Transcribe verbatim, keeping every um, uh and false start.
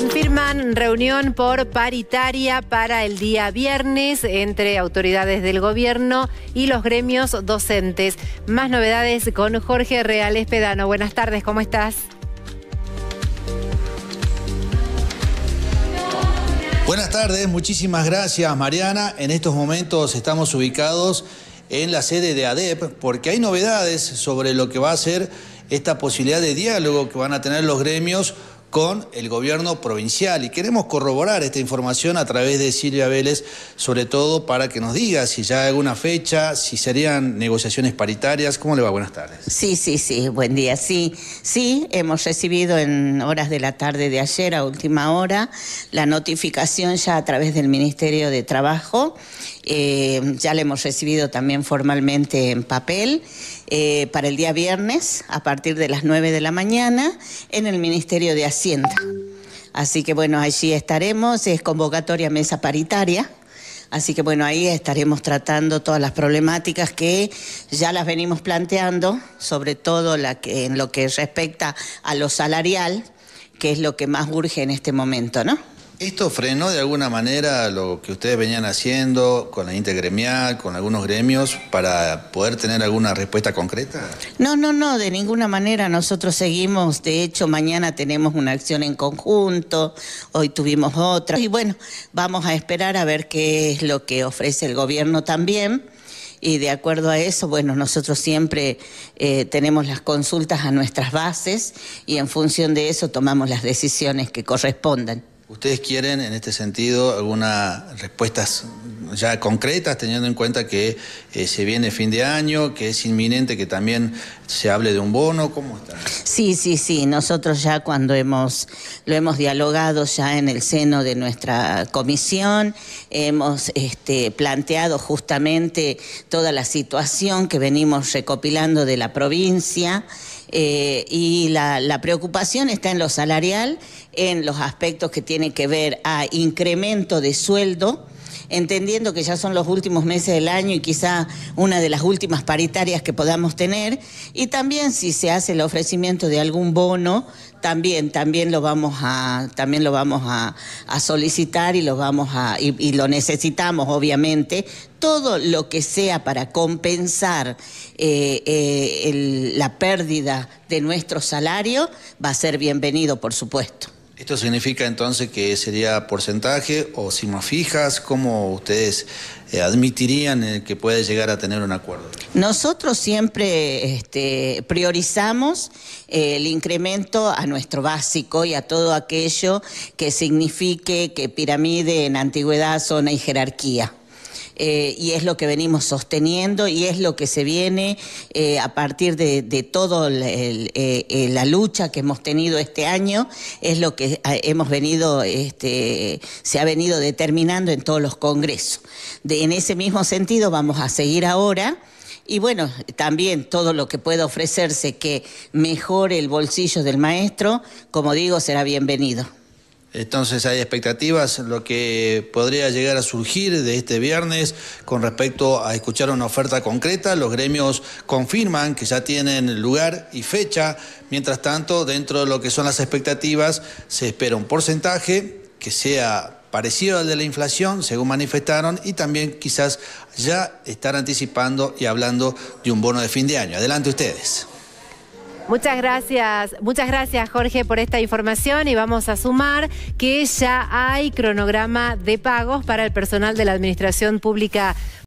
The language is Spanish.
Confirman reunión por paritaria para el día viernes entre autoridades del gobierno y los gremios docentes. Más novedades con Jorge Reales Pedano. Buenas tardes, ¿cómo estás? Buenas tardes, muchísimas gracias, Mariana. En estos momentos estamos ubicados en la sede de A D E P porque hay novedades sobre lo que va a ser esta posibilidad de diálogo que van a tener los gremios con el gobierno provincial, y queremos corroborar esta información a través de Silvia Vélez, sobre todo para que nos diga si ya hay alguna fecha, si serían negociaciones paritarias. ¿Cómo le va? Buenas tardes. Sí, sí, sí, buen día. Sí, sí, hemos recibido en horas de la tarde de ayer, a última hora, la notificación ya a través del Ministerio de Trabajo. Eh, ya la hemos recibido también formalmente en papel eh, para el día viernes a partir de las nueve de la mañana en el Ministerio de Hacienda. Así que bueno, allí estaremos, es convocatoria mesa paritaria. Así que bueno, ahí estaremos tratando todas las problemáticas que ya las venimos planteando, sobre todo la que, en lo que respecta a lo salarial, que es lo que más urge en este momento, ¿no? ¿Esto frenó de alguna manera lo que ustedes venían haciendo con la intergremial, con algunos gremios, para poder tener alguna respuesta concreta? No, no, no, de ninguna manera. Nosotros seguimos, de hecho, mañana tenemos una acción en conjunto, hoy tuvimos otra. Y bueno, vamos a esperar a ver qué es lo que ofrece el gobierno también. Y de acuerdo a eso, bueno, nosotros siempre eh, tenemos las consultas a nuestras bases y en función de eso tomamos las decisiones que correspondan. ¿Ustedes quieren, en este sentido, algunas respuestas ya concretas, teniendo en cuenta que eh, se viene fin de año, que es inminente que también se hable de un bono? ¿Cómo está? Sí, sí, sí. Nosotros ya cuando hemos lo hemos dialogado ya en el seno de nuestra comisión, hemos este, planteado justamente toda la situación que venimos recopilando de la provincia. Eh, y la, la preocupación está en lo salarial, en los aspectos que tienen que ver a incremento de sueldo, entendiendo que ya son los últimos meses del año y quizá una de las últimas paritarias que podamos tener, y también si se hace el ofrecimiento de algún bono, también, también lo vamos a, también lo vamos a, a solicitar y lo vamos a, y, y lo necesitamos obviamente. Todo lo que sea para compensar eh, eh, el, la pérdida de nuestro salario va a ser bienvenido, por supuesto. ¿Esto significa entonces que sería porcentaje o cimas fijas? ¿Cómo ustedes eh, admitirían eh, que puede llegar a tener un acuerdo? Nosotros siempre este, priorizamos eh, el incremento a nuestro básico y a todo aquello que signifique que piramide en antigüedad, zona y jerarquía. Eh, y es lo que venimos sosteniendo y es lo que se viene eh, a partir de, de toda eh, la lucha que hemos tenido este año, es lo que hemos venido, este, se ha venido determinando en todos los congresos. De, en ese mismo sentido vamos a seguir ahora. Y bueno, también todo lo que pueda ofrecerse que mejore el bolsillo del maestro, como digo, será bienvenido. Entonces hay expectativas, lo que podría llegar a surgir de este viernes con respecto a escuchar una oferta concreta. Los gremios confirman que ya tienen lugar y fecha. Mientras tanto, dentro de lo que son las expectativas, se espera un porcentaje que sea parecido al de la inflación, según manifestaron, y también quizás ya estar anticipando y hablando de un bono de fin de año. Adelante ustedes. Muchas gracias, muchas gracias Jorge por esta información, y vamos a sumar que ya hay cronograma de pagos para el personal de la Administración Pública